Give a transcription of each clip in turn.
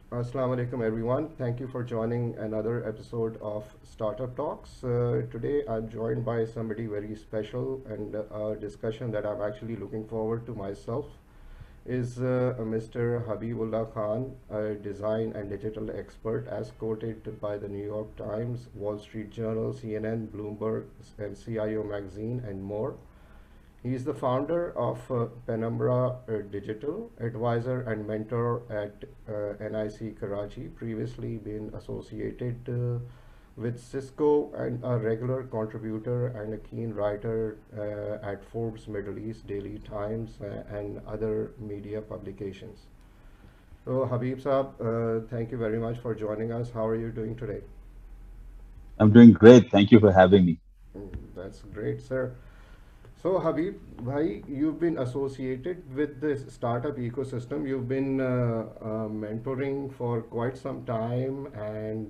Assalamu alaikum, everyone. Thank you for joining another episode of Startup Talks. Today, I'm joined by somebody very special and a discussion that I'm actually looking forward to myself is Mr. Habibullah Khan, a design and digital expert as quoted by the New York Times, Wall Street Journal, CNN, Bloomberg, and CIO Magazine, and more. He is the founder of Penumbra Digital, advisor and mentor at NIC Karachi, previously been associated with Cisco and a regular contributor and a keen writer at Forbes Middle East, Daily Times, and other media publications. So, Habib Saab, thank you very much for joining us. How are you doing today? I'm doing great. Thank you for having me. That's great, sir. So, Habib, bhai, you've been associated with this startup ecosystem. You've been mentoring for quite some time, and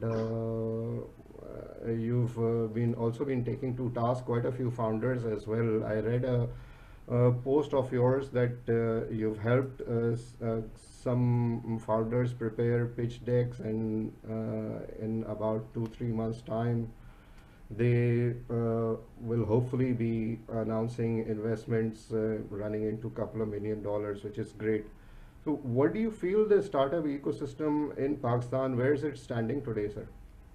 you've been also been taking to task quite a few founders as well. I read a post of yours that you've helped some founders prepare pitch decks, and in about 2 3 months' time they will hopefully be announcing investments running into a couple of $1 million, which is great. So, what do you feel the startup ecosystem in Pakistan? Where is it standing today, sir?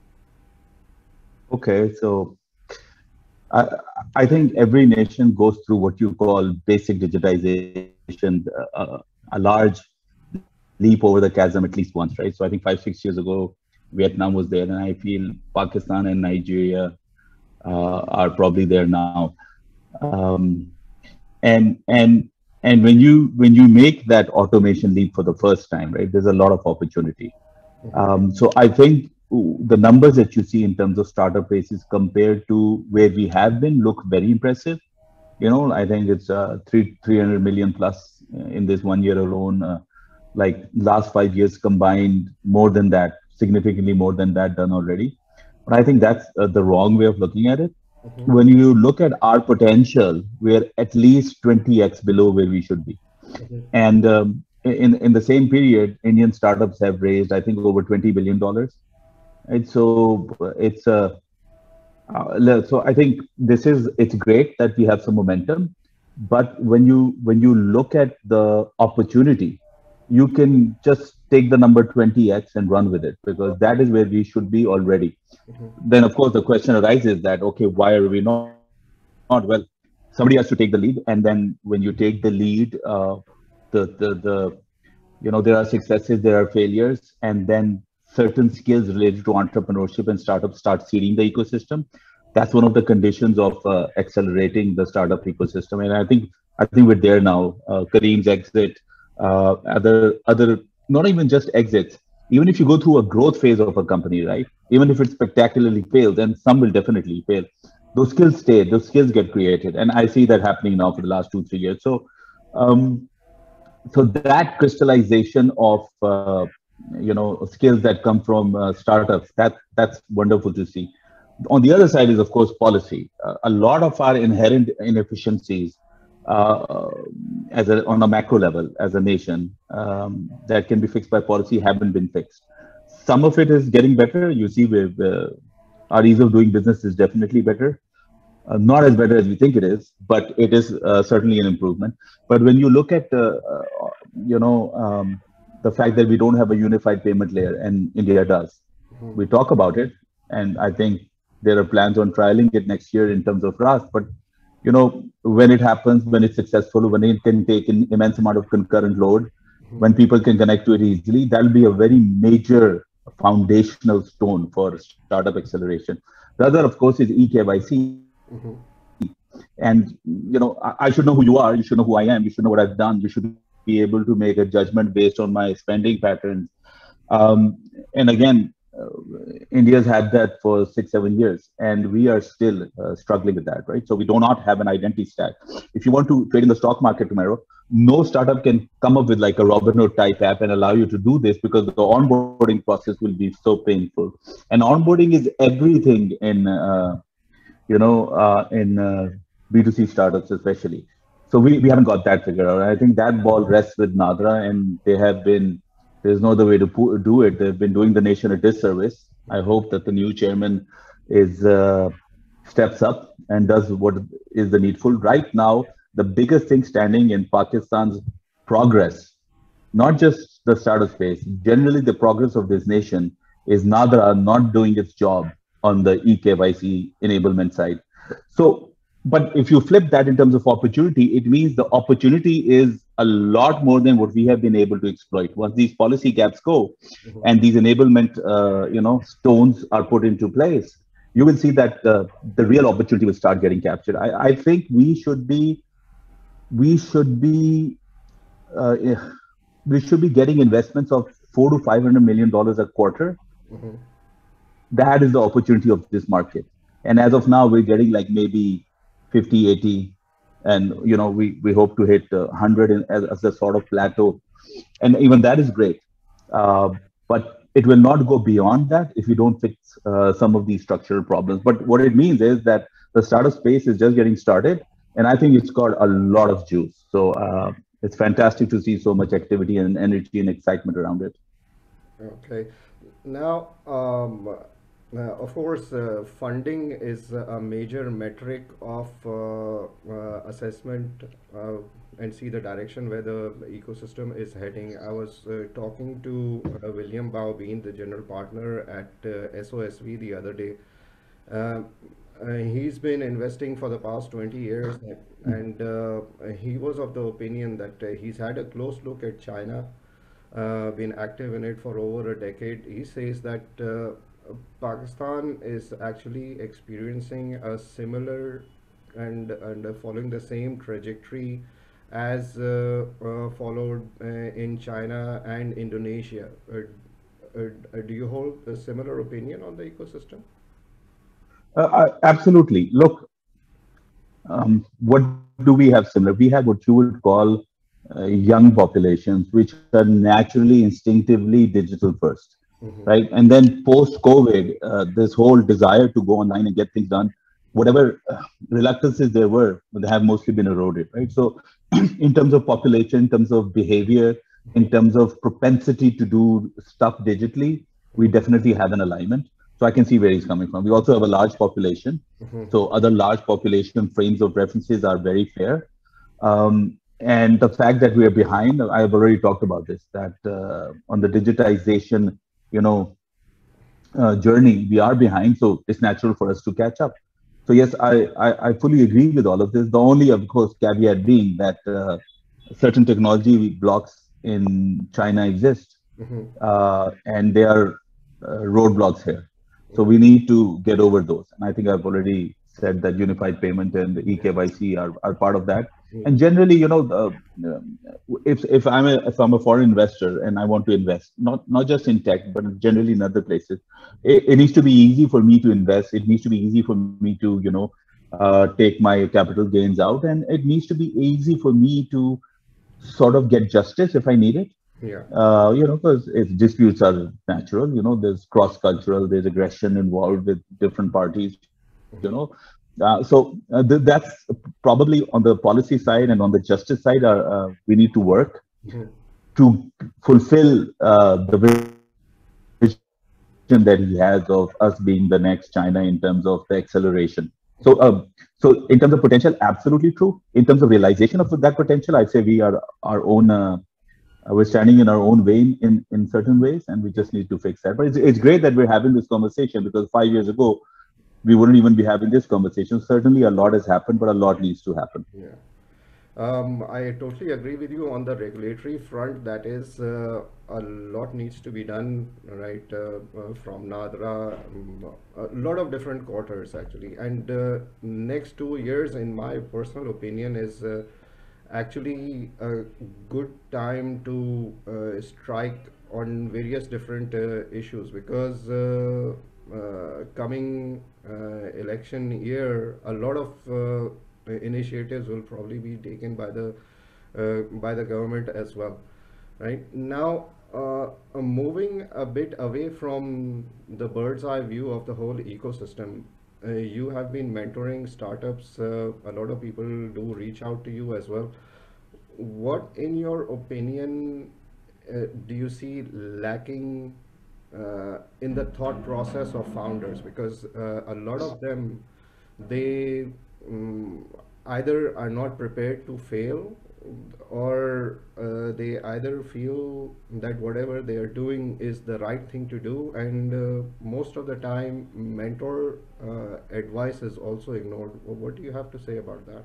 Okay, so I, I think every nation goes through what you call basic digitization, a large leap over the chasm at least once, right? So I think 5 6 years ago, Vietnam was there, and I feel Pakistan and Nigeria are probably there now. Um, and and when you make that automation leap for the first time, right? There's a lot of opportunity. So I think the numbers that you see in terms of startup races compared to where we have been look very impressive. I think it's 300 million plus in this 1 year alone. Like last 5 years combined, more than that, significantly more than that done already. But I think that's the wrong way of looking at it. Mm-hmm. When you look at our potential, we're at least 20x below where we should be. Mm-hmm. And in the same period, Indian startups have raised, I think, over $20 billion. And so so I think it's great that we have some momentum, but when you look at the opportunity, you can just take the number 20x and run with it because that is where we should be already. Mm-hmm. Then of course the question arises that, okay, why are we not? Well, somebody has to take the lead, and then when you take the lead, the there are successes, there are failures, and then certain skills related to entrepreneurship and startups start seeding the ecosystem. That's one of the conditions of accelerating the startup ecosystem, and I think we're there now. Kareem's exit, other not even just exits. Even if you go through a growth phase of a company, right? Even if it spectacularly fails, and some will definitely fail, those skills stay, those skills get created, and I see that happening now for the last 2 3 years. Um, so that crystallization of skills that come from startups, that's wonderful to see. On the other side is of course policy. A lot of our inherent inefficiencies uh, on a macro level as a nation, that can be fixed by policy, haven't been fixed. Some of it is getting better. You see, with our ease of doing business is definitely better. Not as better as we think it is, but it is certainly an improvement. But when you look at you know the fact that we don't have a unified payment layer, and India does, we talk about it, and I think there are plans on trialing it next year in terms of Rust. But when it happens, when it's successful, when it can take an immense amount of concurrent load, when people can connect to it easily, that'll be a very major foundational stone for startup acceleration. The other, of course, is eKYC. Mm-hmm. And I should know who you are, you should know who I am, you should know what I've done, you should be able to make a judgment based on my spending patterns. And again, India's had that for 6 7 years, and we are still struggling with that, right? So we do not have an identity stack. If you want to trade in the stock market tomorrow, no startup can come up with like a Robinhood type app and allow you to do this because the onboarding process will be so painful. And onboarding is everything in B2C startups, especially. So we haven't got that figured out. I think that ball rests with Nadra, and they have been There's no other way to do it. They've been doing the nation a disservice. I Mhm. hope that the new chairman is steps up and does what is the needful. Right now, the biggest thing standing in Pakistan's progress, not just the startup space, generally the progress of this nation is Nadra not doing its job on the eKYC enablement side. So, but if you flip that in terms of opportunity, it means the opportunity is a lot more than what we have been able to exploit. Once these policy gaps go, Mhm. and these enablement, stones are put into place, you will see that the real opportunity will start getting captured. I think we should be uh, eh, we should be getting investments of $400 to $500 million a quarter. Mhm. That is the opportunity of this market. And as of now, we're getting like maybe 50, 80, and we hope to hit 100 as a sort of plateau, and even that is great. But it will not go beyond that if you don't fix some of these structural problems. But what it means is that the startup space is just getting started, and I think it's got a lot of juice. So it's fantastic to see so much activity and energy and excitement around it. Okay. Now, of course, funding is a major metric of assessment and see the direction where the ecosystem is heading. I was talking to William Baubin, the general partner at SOSV, the other day. Um, he's been investing for the past 20 years, and he was of the opinion that he's had a close look at China, been active in it for over a decade. He says that Pakistan is actually experiencing a similar and following the same trajectory as followed in China and Indonesia. Do you hold a similar opinion on the ecosystem? Absolutely. Look, what do we have similar? We have what you would call young populations, which are naturally, instinctively digital first, Mm-hmm. right? And then post COVID, this whole desire to go online and get things done, whatever reluctances there were, they have mostly been eroded, right? So, in terms of population, in terms of behavior, in terms of propensity to do stuff digitally, we definitely have an alignment. So I can see where he's coming from. We also have a large population, Mm-hmm. so other large population frames of references are very fair. And the fact that we are behind, I've already talked about this, that on the digitization, you know, journey, we are behind. So it's natural for us to catch up. So yes, I fully agree with all of this. The only, of course, caveat being that certain technology blocks in China exist, Mm-hmm. and they are roadblocks here. So Mm-hmm. we need to get over those. And I think I've already said that unified payment and the eKYC are part of that. And generally, if I'm a foreign investor and I want to invest, not just in tech, but generally in other places, it needs to be easy for me to invest. It needs to be easy for me to, take my capital gains out, and it needs to be easy for me to sort of get justice if I need it. Yeah. Because if disputes are natural, there's cross-cultural, there's aggression involved with different parties, that's probably on the policy side and on the justice side, we need to work Mm-hmm. to fulfill the vision that he has of us being the next China in terms of the acceleration. So, in terms of potential, absolutely true. In terms of realization of that potential, I say we are our own. We're standing in our own way in certain ways, and we just need to fix that. But it's great that we're having this conversation because 5 years ago we wouldn't even be having this conversation. Certainly, a lot has happened, but a lot needs to happen. Yeah. I totally agree with you on the regulatory front. That is, a lot needs to be done, right? From NADRA, a lot of different quarters actually. And next 2 years, in my personal opinion, is actually a good time to strike on various different issues because coming election year, a lot of initiatives will probably be taken by the government as well. Right now, moving a bit away from the bird's eye view of the whole ecosystem, you have been mentoring startups. A lot of people do reach out to you as well. What, in your opinion, do you see lacking in the thought process of founders? Because a lot of them, they um, either are not prepared to fail, or they either feel that whatever they are doing is the right thing to do, and most of the time mentor advice is also ignored. What do you have to say about that?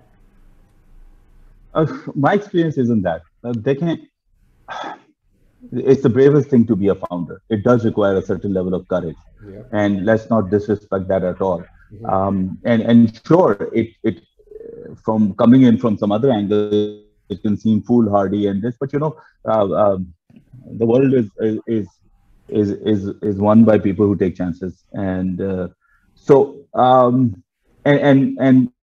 My experience isn't that. They can. It's the bravest thing to be a founder. It does require a certain level of courage, Yeah. and let's not disrespect that at all. Mhm. And sure, it from coming in from some other angle, it can seem foolhardy and this, but the world is won by people who take chances, and so and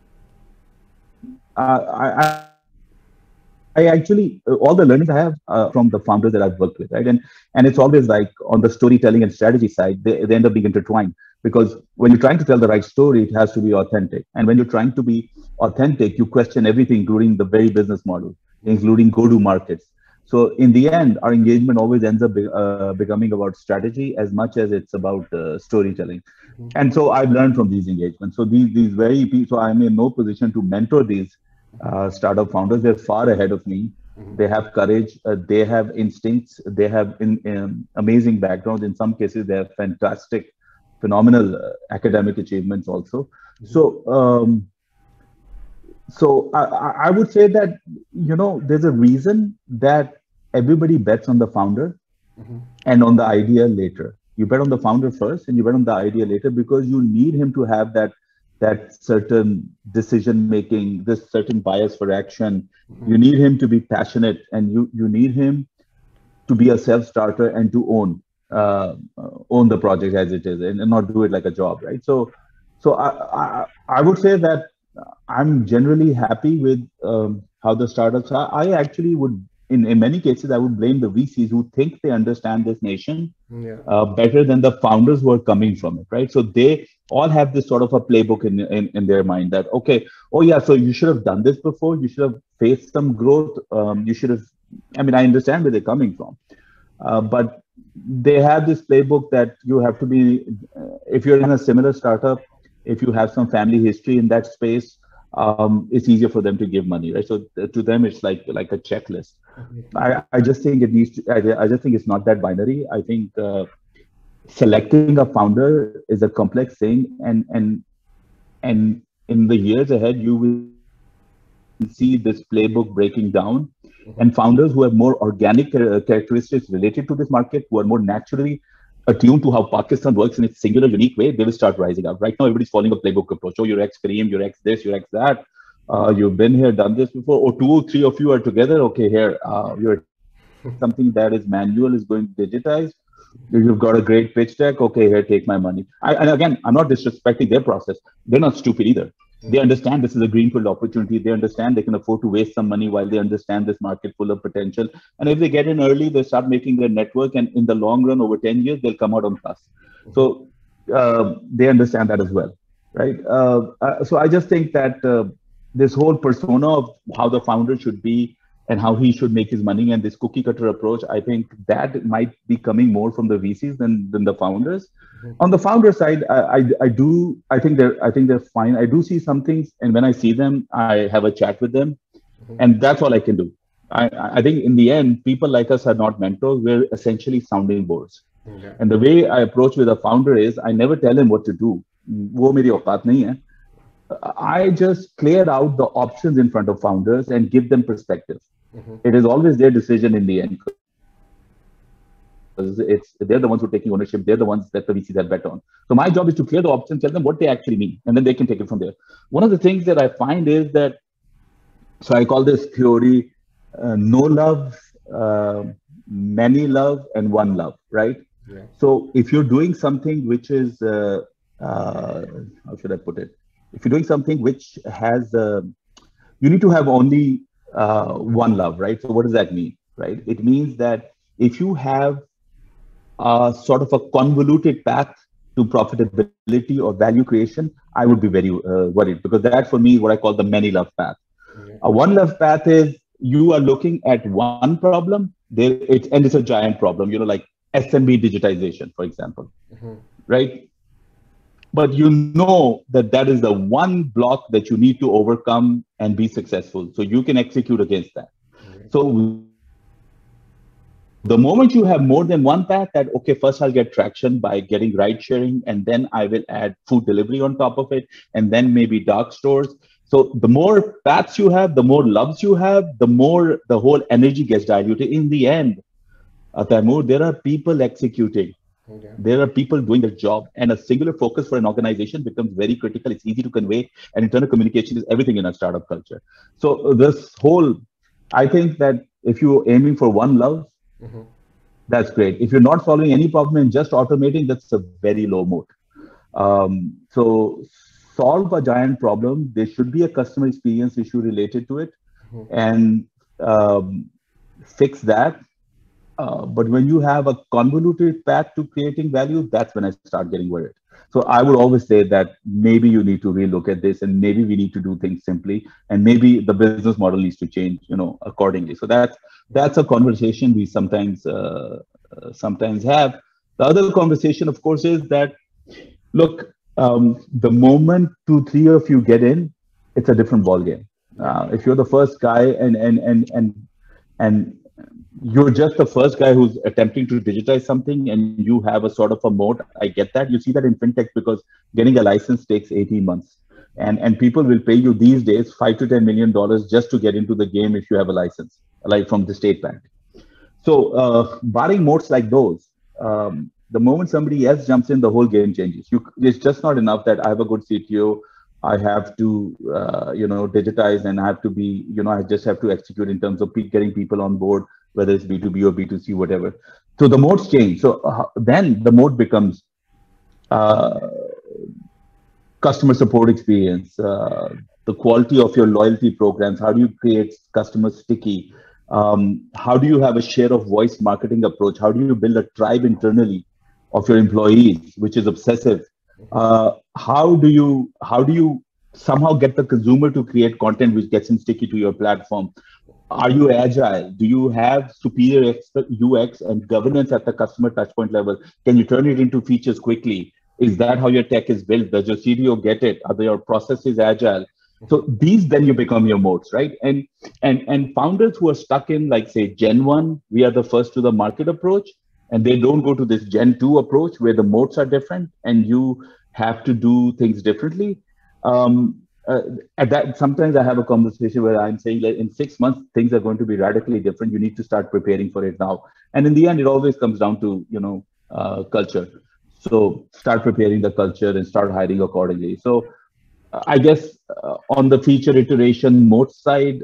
I actually all the learnings I have from the founders that I've worked with, right? And it's always like on the storytelling and strategy side, they end up being intertwined because when you're trying to tell the right story, it has to be authentic. And when you're trying to be authentic, you question everything, including the very business model, Mhm. including go-to markets. So in the end, our engagement always ends up becoming about strategy as much as it's about storytelling. Mhm. And so I've learned from these engagements. So so I'm in no position to mentor these startup founders. They're far ahead of me. Mhm. They have courage. They have instincts. They have amazing backgrounds. In some cases, they have fantastic, phenomenal academic achievements also. Mhm. So, I would say that there's a reason that everybody bets on the founder Mhm. and on the idea later. You bet on the founder first, and you bet on the idea later because you need him to have that certain decision making, this certain bias for action. You Mhm. need him to be passionate, and you need him to be a self starter and to own the project as it is, and not do it like a job, right? So I would say that I'm generally happy with how the startups are. I actually would, in many cases, I would blame the VCs who think they understand this nation Yeah. better than the founders who are coming from it, right? So they all have this sort of a playbook in their mind that, okay, oh yeah, so you should have done this before. You should have faced some growth. You should have, I mean, I understand where they're coming from. But they have this playbook that you have to be, if you're in a similar startup, if you have some family history in that space, it's easier for them to give money, right? So to them, it's like a checklist. I just think it needs to, I just think it's not that binary. I think selecting a founder is a complex thing, and in the years ahead, you will see this playbook breaking down, and founders who have more organic characteristics related to this market, who are more naturally attuned to how Pakistan works in its singular, unique way, they will start rising up. Right now, everybody's following a playbook approach. Oh, you're ex Kareem, you're ex this, you're ex that. You've been here, done this before. Or two or three of you are together. Okay, here, you're taking something that is manual, is going digitized. You've got a great pitch deck. Okay, here, take my money. And again, I'm not disrespecting their process. They're not stupid either. They Mhm. understand this is a greenfield opportunity. They understand they can afford to waste some money while they understand this market full of potential. And if they get in early, they start making their network, and in the long run, over 10 years, they'll come out on plus. Mhm. So they understand that as well, right? So I just think that this whole persona of how the founder should be and how he should make his money and this cookie cutter approach, I think that might be coming more from the VCs than the founders. Mhm. On the founder side, I think they're fine. I do see some things, and when I see them, I have a chat with them, Mhm. and that's all I can do. I think in the end, people like us are not mentors. We're essentially sounding boards. Yeah. And the way I approach with a founder is I never tell him what to do. वो मेरी औकात नहीं है. I just clear out the options in front of founders and give them perspective. Mhm. It is always their decision in the end because they're the ones who are taking ownership. They're the ones that the VCs have bet on. So my job is to clear the options, tell them what they actually mean, and then they can take it from there. One of the things that I find is that, so I call this theory no love, uh, many love, and one love, right? Yeah. So if you're doing something which is, uh, how should I put it? If you're doing something which has, you need to have only one love, right? So what does that mean, right? It means that if you have sort of a convoluted path to profitability or value creation, I would be very worried because that for me is what I call the many love path. Yeah. A one love path is you are looking at one problem and it's a giant problem, like SMB digitization, for example, Mm-hmm. right? But you know that that is the one block that you need to overcome and be successful. So you can execute against that. Okay. So the moment you have more than one path, that okay, first I'll get traction by getting ride sharing, and then I will add food delivery on top of it, and then maybe dark stores. So the more paths you have, the more loves you have, the more the whole energy gets diluted. In the end, Taimur, there are people executing. Yeah. There are people doing their job, and a singular focus for an organization becomes very critical. It's easy to convey, and internal communication is everything in a startup culture. So this whole, I think that if you're aiming for one love, Mm-hmm. that's great. If you're not solving any problem and just automating, that's a very low mode. So solve a giant problem. There should be a customer experience issue related to it, Mm-hmm. and fix that. But when you have a convoluted path to creating value, that's when I start getting worried. So I would always say that maybe you need to relook at this, and maybe we need to do things simply, and maybe the business model needs to change, accordingly. So that's a conversation we sometimes have. The other conversation, of course, is that look, the moment 2, 3 of you get in, it's a different ball game. Yeah. If you're the first guy and you're just the first guy who's attempting to digitize something and you have a sort of a moat. I get that. You see that in fintech because getting a license takes 18 months. And people will pay you these days $5 to $10 million just to get into the game if you have a license, like from the state bank. So barring moats like those, the moment somebody else jumps in, the whole game changes. It's just not enough that I have a good CTO. I have to, digitize, and I have to be, I just have to execute in terms of getting people on board, whether it's B2B or B2C, whatever. So the modes change. So then the mode becomes uh, customer support experience, the quality of your loyalty programs. How do you create customers sticky? How do you have a share of voice marketing approach? How do you build a tribe internally of your employees, which is obsessive? Mm-hmm. How do you somehow get the consumer to create content which gets him sticky to your platform? Are you agile? Do you have superior UX and governance at the customer touchpoint level? Can you turn it into features quickly? Is that how your tech is built? Does your CDO get it? Are your processes agile? Mm-hmm. So these then you become your moats, right? And founders who are stuck in, like, say, Gen 1, we are the first to the market approach, and they don't go to this Gen 2 approach where the moats are different and you have to do things differently. Um, uh, at that, sometimes I have a conversation where I'm saying, like, in 6 months things are going to be radically different. You need to start preparing for it now. And in the end, it always comes down to culture. So start preparing the culture and start hiring accordingly. So I guess on the feature iteration mode side,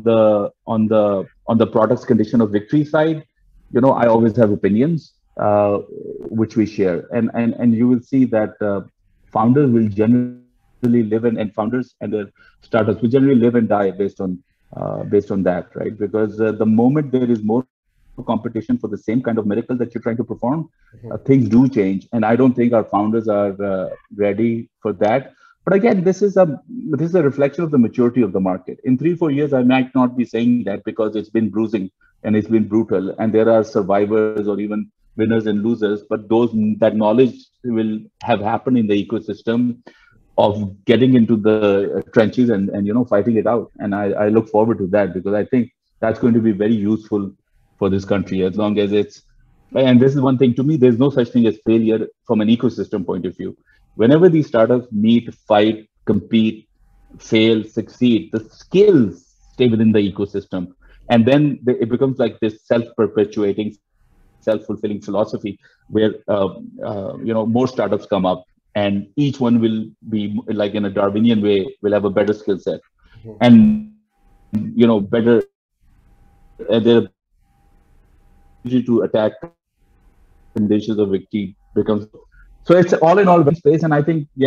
on the product's condition of victory side, I always have opinions, which we share, and you will see that founders will generally live and founders and their startups will generally live and die based on that, right? Because the moment there is more competition for the same kind of miracle that you're trying to perform, Mm-hmm. things do change, and I don't think our founders are ready for that. But again, this is a reflection of the maturity of the market. In 3, 4 years, I might not be saying that because it's been bruising and it's been brutal, and there are survivors or even winners and losers. But that knowledge will have happened in the ecosystem of getting into the trenches and fighting it out. And I look forward to that because I think that's going to be very useful for this country as long as it's. And this is one thing to me. There's no such thing as failure from an ecosystem point of view. Whenever these startups meet, fight, compete, fail, succeed, the skills stay within the ecosystem. And then it becomes like this self-perpetuating, self-fulfilling philosophy where more startups come up, and each one will be like in a Darwinian way, will have a better skill set Mm-hmm. and better their ability to attack conditions of victory becomes. So it's all in all very space, and I think yes, the things I mentioned in the founders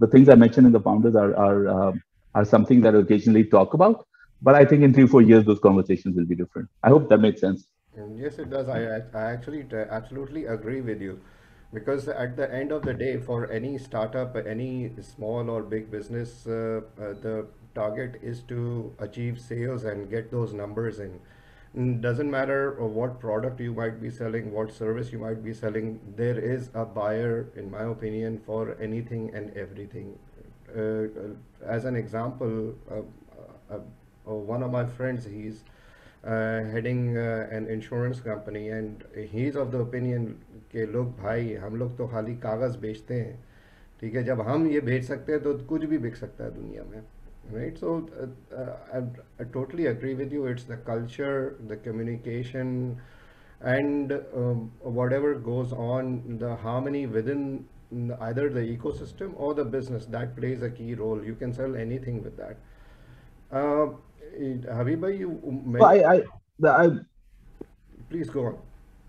are something that I occasionally talk about. But I think in 3, 4 years those conversations will be different. I hope that makes sense. And yes, it does. I actually absolutely agree with you. Because at the end of the day, for any startup, any small or big business, the target is to achieve sales and get those numbers in. Doesn't matter what product you might be selling, what service you might be selling, there is a buyer, in my opinion, for anything and everything. As an example, one of my friends, he's heading an insurance company, and he's of the opinion कि लोग भाई हम लोग तो खाली कागज़ बेचते हैं, ठीक है, जब हम ये बेच सकते हैं तो कुछ भी बिक सकता है दुनिया में, right? So I totally agree with you. It's the culture, the communication, and whatever goes on, the harmony within either the ecosystem or the business, that plays a key role. You can sell anything with that. uh, Habiba, you So mentioned, I please go on.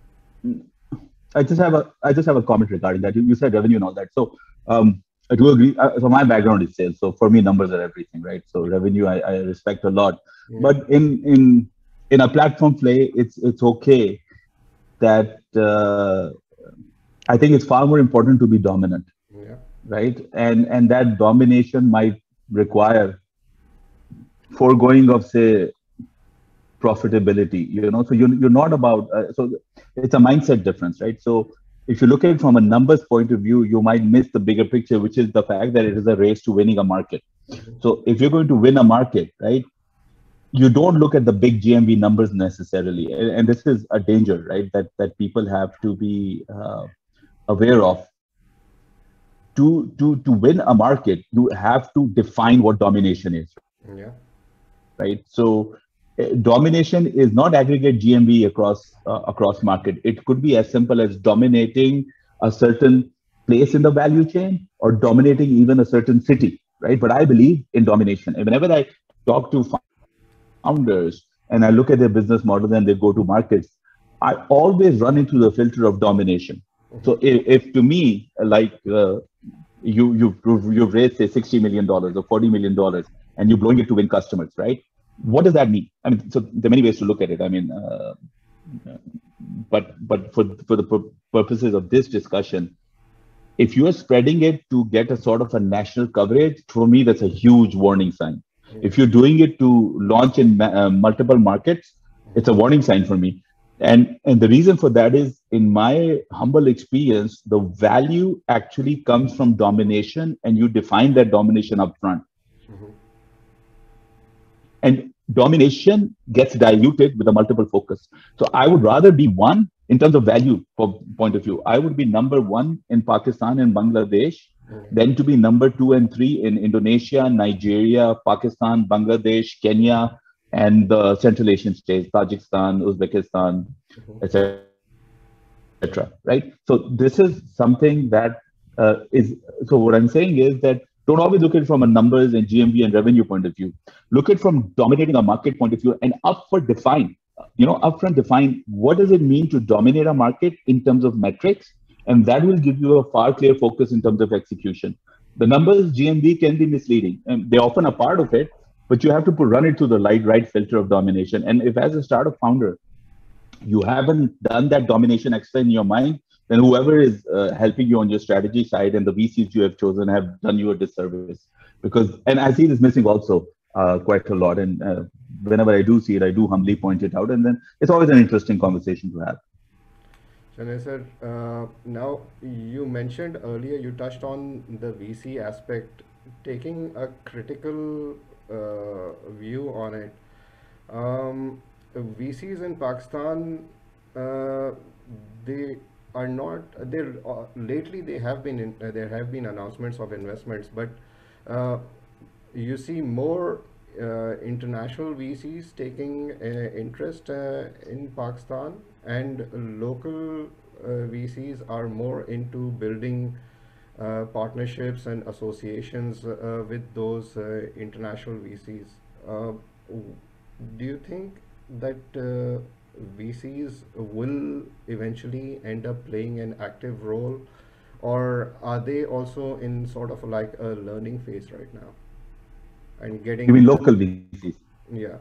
I just have a comment regarding that. You said revenue and all that. So I do agree. So my background is sales. So for me, numbers are everything, right? So revenue, I respect a lot. Yeah, But in a platform play, it's okay that I think it's far more important to be dominant, yeah, right? And that domination might require foregoing of, say, profitability. So you're not about so it's a mindset difference, right? So if you look at it from a numbers point of view, you might miss the bigger picture, which is the fact that it is a race to winning a market. So if you're going to win a market, right, you don't look at the big GMV numbers necessarily, and this is a danger, right, that people have to be aware of. To win a market, you have to define what domination is, yeah, right? So domination is not aggregate GMV across market. It could be as simple as dominating a certain place in the value chain or dominating even a certain city, right? But I believe in domination. And whenever I talk to founders and I look at their business models and they go to markets, I always run into the filter of domination. So if to me, like you've raised say $60 million or $40 million and you're blowing it to win customers, right? What does that mean? I mean, so there are many ways to look at it. I mean, but for the purposes of this discussion, if you are spreading it to get a sort of a national coverage, for me that's a huge warning sign. yeah. If you're doing it to launch in multiple markets, it's a warning sign for me. And the reason for that is, in my humble experience, the value actually comes from domination, and you define that domination upfront. And domination gets diluted with a multiple focus. So I would rather be one in terms of value point of view. I would be number one in Pakistan and Bangladesh, than to be number 2 and 3 in Indonesia, Nigeria, Pakistan, Bangladesh, Kenya, and the Central Asian states, Tajikistan, Uzbekistan, etc. Right? So this is something that is. So what I'm saying is that don't always look at it from a numbers and GMV and revenue point of view. Look at it from dominating a market point of view, and upfront define what does it mean to dominate a market in terms of metrics, and that will give you a far clear focus in terms of execution. The numbers GMV can be misleading, and they're often a part of it, but you have to run it through the right filter of domination. And if as a startup founder you haven't done that domination exercise in your mind, then whoever is helping you on your strategy side and the VCs you have chosen have done you a disservice. And I see this missing also quite a lot. And whenever I do see it, I do humbly point it out. And then it's always an interesting conversation to have. Chanay sir, now you mentioned earlier, you touched on the VC aspect, taking a critical view on it. VCs in Pakistan, uh, they are not. They lately they have been there have been announcements of investments, but uh, you see more international VCs taking interest in Pakistan, and local VCs are more into building partnerships and associations with those international VCs. Do you think that VCs will eventually end up playing an active role, or are they also in sort of like a learning phase right now and You getting mean to, local VCs? yeah,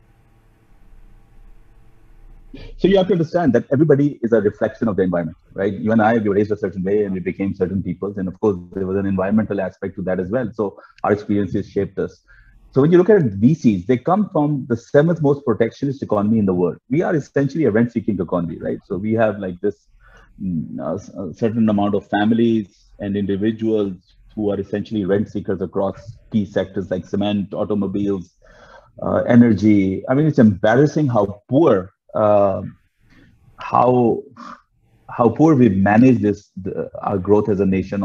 So you have to understand that everybody is a reflection of the environment, right? You and I, we were raised a certain way and we became certain peoples. And of course, there was an environmental aspect to that as well. So our experiences shaped us. So when you look at VCs, they come from the seventh most protectionist economy in the world. We are essentially a rent-seeking economy, right? So we have like this a certain amount of families and individuals who are essentially rent seekers across key sectors like cement, automobiles, energy. I mean, it's embarrassing how how poor we manage our growth as a nation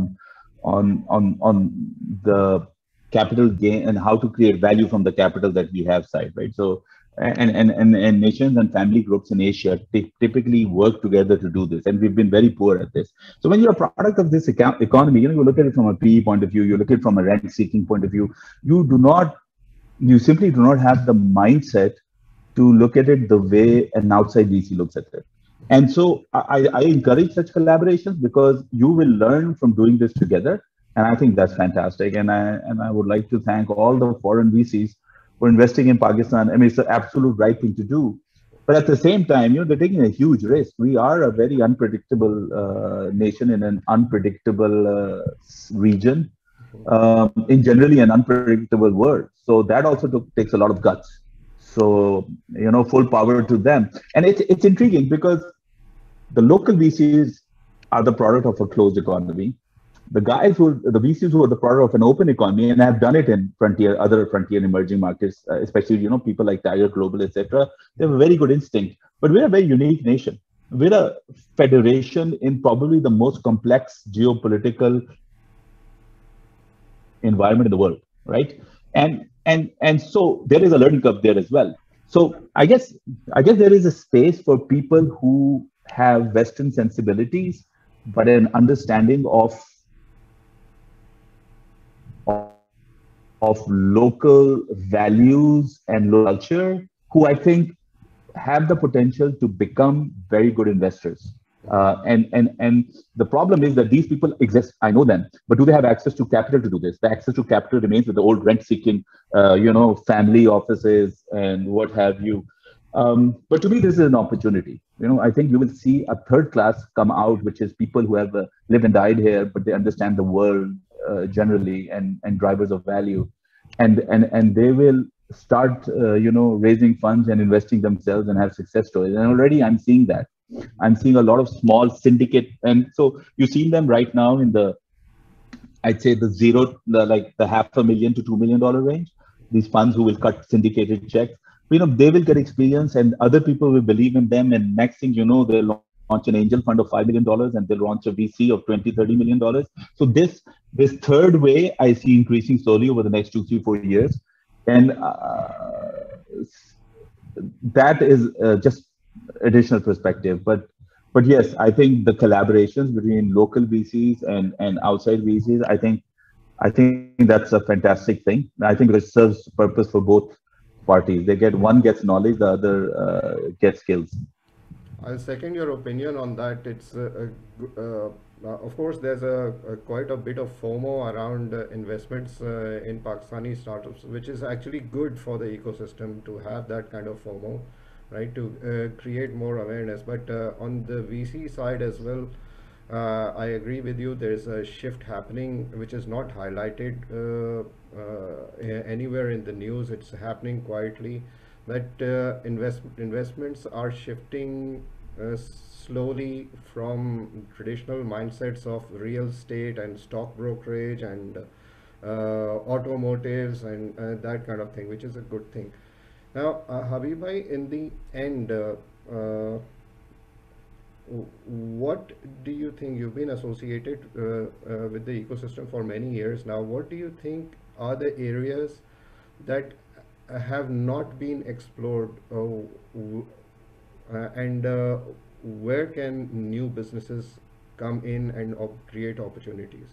on the capital gain and how to create value from the capital that we have side, right? So and nations and family groups in Asia typically work together to do this, and we've been very poor at this. So when you're a product of this economy, you look at it from a PE point of view, you look at it from a rent-seeking point of view. You simply do not have the mindset to look at it the way an outside VC looks at it. And so I encourage such collaborations because you will learn from doing this together. And I think that's fantastic. And I would like to thank all the foreign VCs for investing in Pakistan. I mean, it's the absolute right thing to do. But at the same time, they're taking a huge risk. We are a very unpredictable nation in an unpredictable region, in generally an unpredictable world. So that also takes a lot of guts. So, full power to them. And it's intriguing because the local VCs are the product of a closed economy. The VCs who are the product of an open economy and have done it in other frontier and emerging markets, especially, people like Tiger Global, etc. They have a very good instinct. But we're a very unique nation. We're a federation in probably the most complex geopolitical environment in the world, right? And so there is a learning curve there as well. So I guess there is a space for people who have Western sensibilities, but an understanding of local values and local culture, who I think have the potential to become very good investors. And the problem is that these people exist. I know them, but do they have access to capital to do this? The access to capital remains with the old rent-seeking, family offices and what have you. But to me, this is an opportunity. I think you will see a third class come out, which is people who have lived and died here, but they understand the world generally and drivers of value, and they will start, raising funds and investing themselves and have success stories. And already I'm seeing that. I'm seeing a lot of small syndicate, and so you see them right now in I'd say the $500,000 to $2 million range. These funds who will cut syndicated checks, they will get experience, and other people will believe in them. And next thing you know, they'll launch an angel fund of $5 million, and they'll launch a VC of $20-30 million. So this third way I see increasing slowly over the next 2, 3, 4 years, and that is just additional perspective. But yes, I think the collaborations between local VCs and outside VCs, I think that's a fantastic thing. I think it serves purpose for both parties. One gets knowledge, the other gets skills. I'll second your opinion on that. It's of course there's quite a bit of FOMO around investments in Pakistani startups, which is actually good for the ecosystem to have that kind of FOMO, right? To create more awareness. But on the VC side as well, I agree with you. There's a shift happening, which is not highlighted anywhere in the news. It's happening quietly. That investments are shifting slowly from traditional mindsets of real estate and stock brokerage and automotives and that kind of thing, which is a good thing. Now, Habib bhai, in the end, what do you think? You've been associated with the ecosystem for many years now. What do you think are the areas that have not been explored, and where can new businesses come in and create opportunities?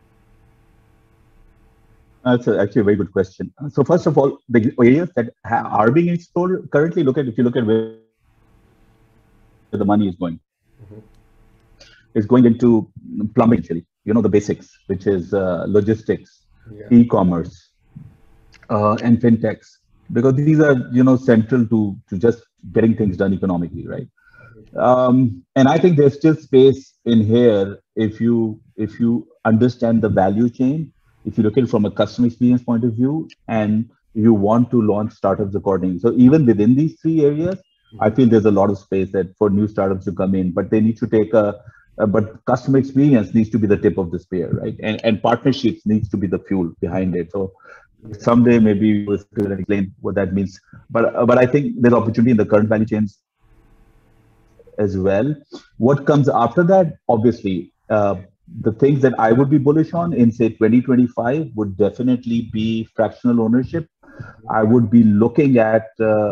That's actually a very good question. So first of all, the areas that are being explored currently, if you look at where the money is going, Mhm. it's going into plumbing, actually. The basics, which is logistics, Yeah. e-commerce, and fintechs, because these are central to just getting things done economically, right? And I think there's still space in here if you understand the value chain, if you look at it from a customer experience point of view, and you want to launch startups accordingly. So even within these three areas, I Mm-hmm. feel there's a lot of space that for new startups to come in, but they need to take but customer experience needs to be the tip of the spear, right? And partnerships needs to be the fuel behind it. So Yeah. someday maybe we'll sit together and explain what that means. But I think there's opportunity in the current value chains as well. What comes after that, obviously, the things that I would be bullish on in say 2025 would definitely be fractional ownership. I would be looking at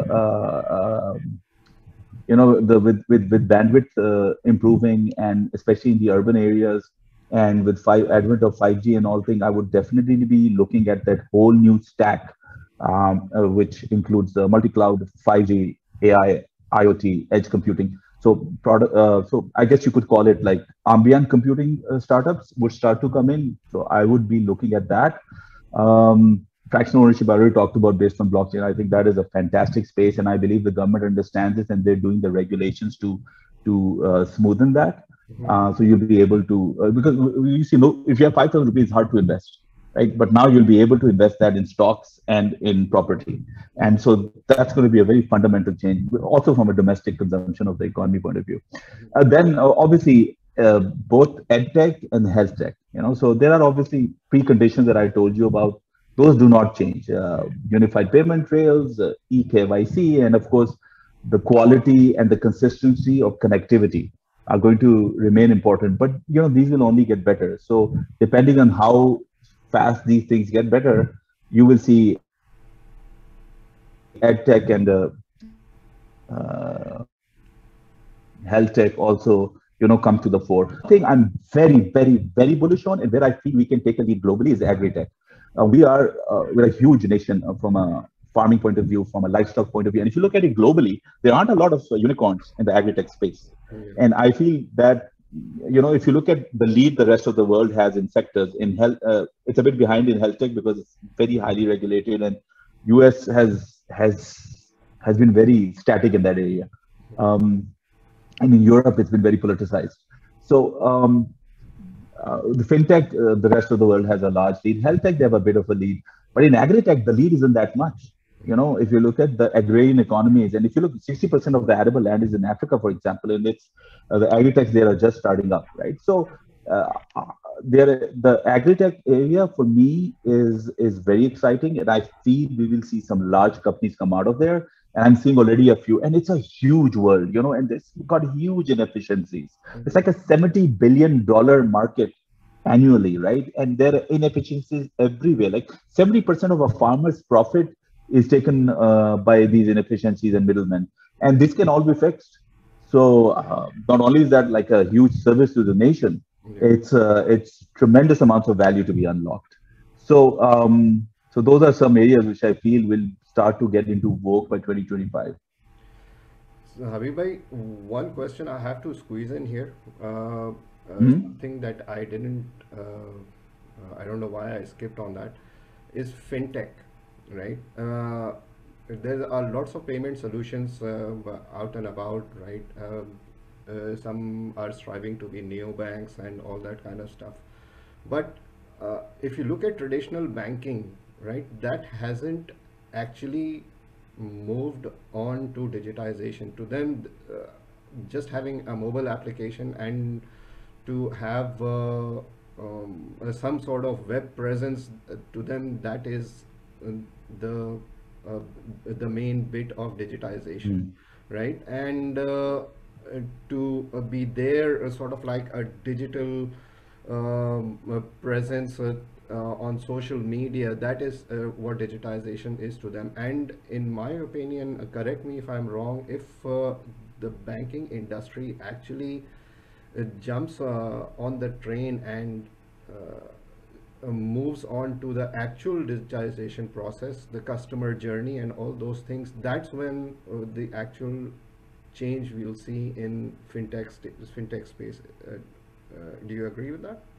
the with bandwidth improving, and especially in the urban areas, and with advent of 5G and all thing, I would definitely be looking at that whole new stack, which includes the multi-cloud, 5G, AI, IoT, edge computing. So I guess you could call it like ambient computing startups would start to come in. So I would be looking at that. Fractional ownership, I already talked about based on blockchain. I think that is a fantastic space, and I believe the government understands this, and they're doing the regulations to smoothen that. Mm-hmm. So you'll be able to because you see, no, if you have 5,000 rupees, it's hard to invest, right? But now you'll be able to invest that in stocks and in property, and so that's going to be a very fundamental change, also from a domestic consumption of the economy point of view. Then obviously both edtech and health tech. So there are obviously preconditions that I told you about. Those do not change. Unified payment rails, eKYC, and of course, the quality and the consistency of connectivity are going to remain important. But these will only get better. So depending on how fast these things get better, you will see edtech and health tech also come to the fore. Thing I'm very, very, very bullish on, and where I feel we can take a lead globally, is agri-tech. We're a huge nation from a farming point of view, from a livestock point of view. And if you look at it globally, there aren't a lot of unicorns in the agri-tech space. Yeah. And I feel that, if you look at the lead the rest of the world has in sectors, in health, it's a bit behind in health tech because it's very highly regulated, and US has been very static in that area. And in Europe, it's been very politicized. So the fintech, the rest of the world has a large lead. Health tech, they have a bit of a lead. But in agri-tech, the lead isn't that much. If you look at the agrarian economies, and if you look, 60% of the arable land is in Africa, for example, and it's the agri-techs there are just starting up, right? So uh, the agri-tech area for me is very exciting, and I feel we will see some large companies come out of there. And I'm seeing already a few, and it's a huge world, and it's got huge inefficiencies. It's like a $70 billion market annually, right? And there are inefficiencies everywhere. Like 70% of a farmer's profit is taken by these inefficiencies and middlemen, and this can all be fixed. So not only is that like a huge service to the nation, Yeah. it's tremendous amounts of value to be unlocked. So those are some areas which I feel will start to get into vogue by 2025. So, Habib, one question I have to squeeze in here. Mhm. Something that I didn't, I don't know why I skipped on that, is fintech, right? There are lots of payment solutions out and about, right? Some are striving to be neobanks and all that kind of stuff. But if you look at traditional banking, right, that hasn't actually moved on to digitization. To them, just having a mobile application and to have some sort of web presence, to them that is uh, the uh, the main bit of digitization, Mhm. right? And to be there, sort of like a digital presence on social media, that is what digitization is to them. And in my opinion, correct me if I'm wrong, if the banking industry actually jumps on the train and moves on to the actual digitization process, the customer journey and all those things, that's when the actual change we'll see in fintech space. Do you agree with that?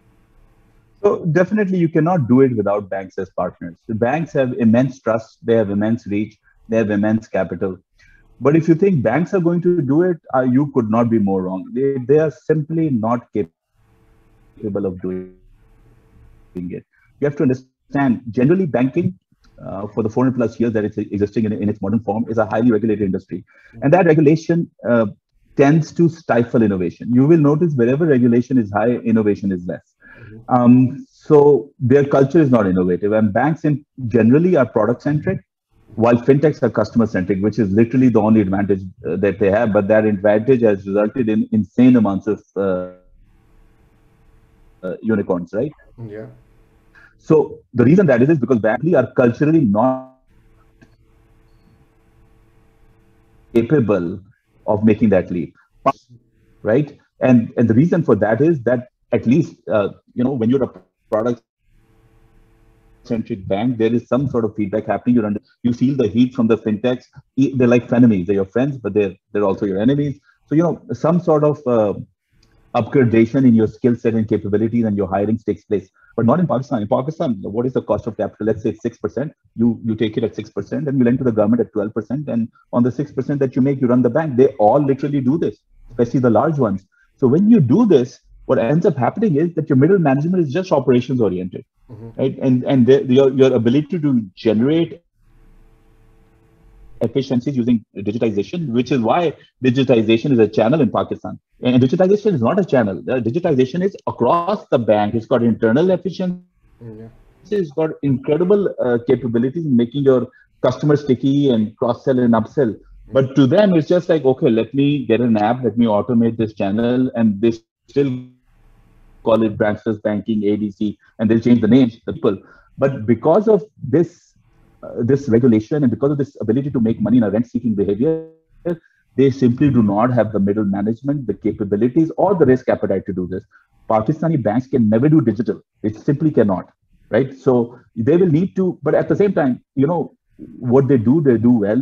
So definitely, you cannot do it without banks as partners. The banks have immense trust, they have immense reach, they have immense capital. But if you think banks are going to do it, you could not be more wrong. They are simply not capable of doing it. They are not capable of you have to understand, generally banking for the 400 plus years that it's existing in its modern form is a highly regulated industry. And that regulation tends to stifle innovation. You will notice wherever regulation is high, innovation is less. Mhm. So their culture is not innovative, and banks in generally are product centric, while fintechs are customer centric, which is literally the only advantage that they have. But that advantage has resulted in insane amounts of unicorns, right? Yeah. So the reason that is because banks are culturally not capable of making that leap, right? And the reason for that is that at least when you're a product centric bank, there is some sort of feedback happening. You feel the heat from the fintechs. They're like frenemies. They're your friends, but they're also your enemies. So some sort of upgradation in your skill set and capabilities and your hirings takes place, but not in Pakistan. In Pakistan, what is the cost of capital? Let's say 6%. You take it at 6% and you lend to the government at 12%, and on the 6% that you make, you run the bank. They all literally do this, especially the large ones. So when you do this, what ends up happening is that your middle management is just operations oriented, Mhm. right? And your ability to generate efficiencies using digitization, which is why digitization is a channel in Pakistan. And digitization is not a channel. Digitization is across the bank. It's got internal efficiencies. It's got incredible Yeah. capabilities in making your customers sticky and cross-sell and upsell. But to them, it's just like, okay, Mhm. let me get an app, let me automate this channel, and they still call it Branches Banking, ABC, and they'll change the names, the people. But because of this regulation and because of this ability to make money in a rent-seeking behavior, they simply do not have the middle management, the capabilities, or the risk appetite to do this. Pakistani banks can never do digital. They simply cannot, right? So they will need to, but at the same time, what they do well, which is they have reach.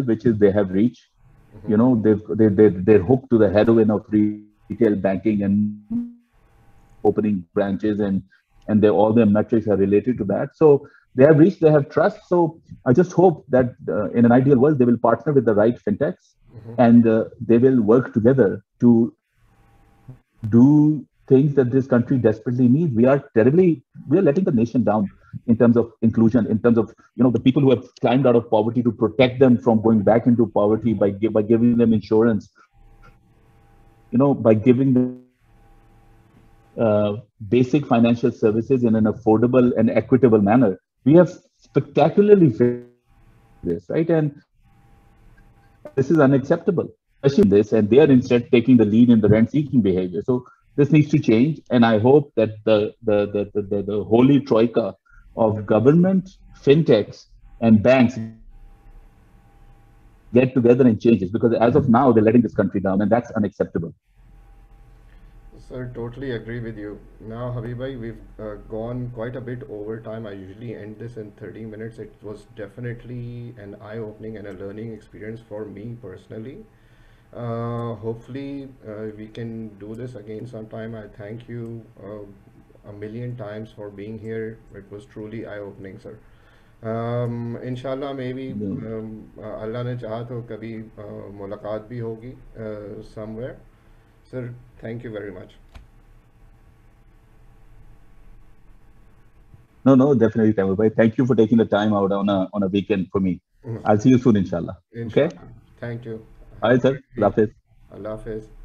Mhm. They're hooked to the heroin of retail banking and opening branches, and all their metrics are related to that. So they have reached, they have trust. So I just hope that in an ideal world they will partner with the right fintechs, and Mhm. they will work together to do things that this country desperately needs. We are letting the nation down in terms of inclusion, in terms of the people who have climbed out of poverty, to protect them from going back into poverty by giving them insurance, by giving them basic financial services in an affordable and equitable manner. We have spectacularly failed in this, right? And this is unacceptable, especially in this, and they are instead taking the lead in the rent-seeking behavior. So this needs to change, and I hope that the holy troika of government, fintechs, and banks get together and changes, because as of now they're letting this country down, and that's unacceptable. Sir, totally agree with you. Now, Habibhai, we've gone quite a bit over time. I usually end this in 30 minutes. It was definitely an eye-opening and a learning experience for me personally. Hopefully, we can do this again sometime. I thank you a million times for being here. It was truly eye-opening, sir. इंशाल्लाह मे भी अल्लाह ने चाहा तो कभी मुलाकात भी होगी somewhere sir thank you very much No, no, definitely, Tamil bhai. Thank you for taking the time out on a weekend for me. I'll see you soon, inshallah. Okay? इंशाल्लाह thank you have Bye, a sir. Good Love week it. अल्लाह हाफिज़